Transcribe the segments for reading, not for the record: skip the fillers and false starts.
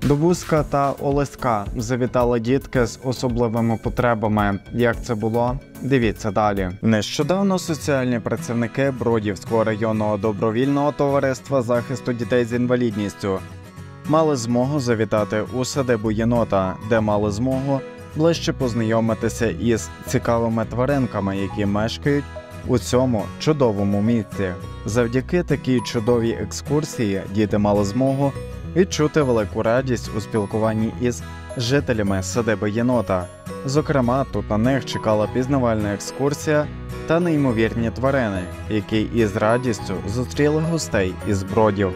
До Бузька та Олеська завітали дітки з особливими потребами. Як це було? Дивіться далі. Нещодавно соціальні працівники Бродівського районного добровільного товариства захисту дітей з інвалідністю мали змогу завітати у садибу єнота, де мали змогу ближче познайомитися із цікавими тваринками, які мешкають у цьому чудовому місці. Завдяки такій чудовій екскурсії діти мали змогу відчути велику радість у спілкуванні із жителями садиби єнота. Зокрема, тут на них чекала пізнавальна екскурсія та неймовірні тварини, які із радістю зустріли гостей із Бродів.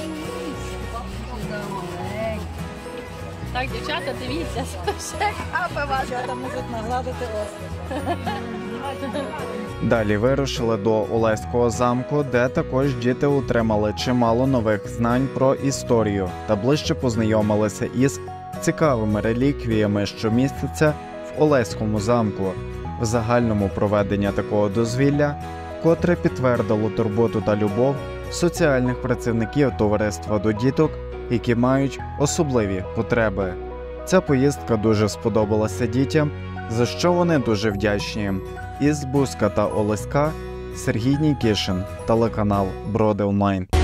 Так, дівчата, дивіться, ще хапи вас. Дівчата можуть нагладити острів. Далі вирушили до Олеського замку, де також діти отримали чимало нових знань про історію та ближче познайомилися із цікавими реліквіями, що містяться в Олеському замку. В загальному проведення такого дозвілля котре підтвердило турботу та любов соціальних працівників товариства до діток, які мають особливі потреби. Ця поїздка дуже сподобалася дітям, за що вони дуже вдячні. Із Бузька та Олеська Сергій Нікішин, телеканал Броди Онлайн.